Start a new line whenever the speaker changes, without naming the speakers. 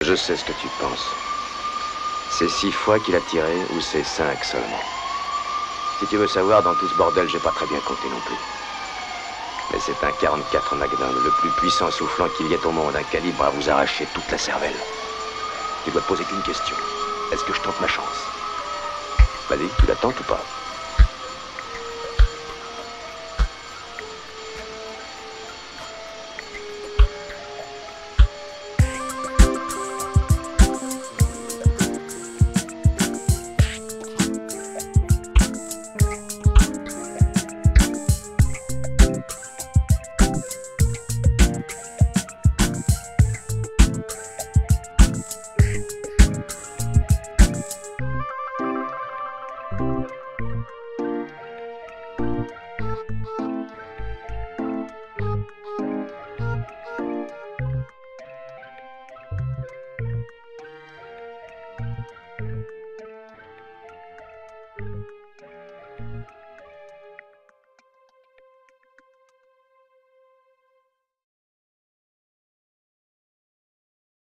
Je sais ce que tu penses. C'est 6 fois qu'il a tiré ou c'est 5 seulement? Si tu veux savoir, dans tout ce bordel, j'ai pas très bien compté non plus. Mais c'est un 44 Magnum, le plus puissant soufflant qu'il y ait au monde, un calibre à vous arracher toute la cervelle. Tu dois te poser qu'une question. Est-ce que je tente ma chance? Vas-y, tu la tentes ou pas?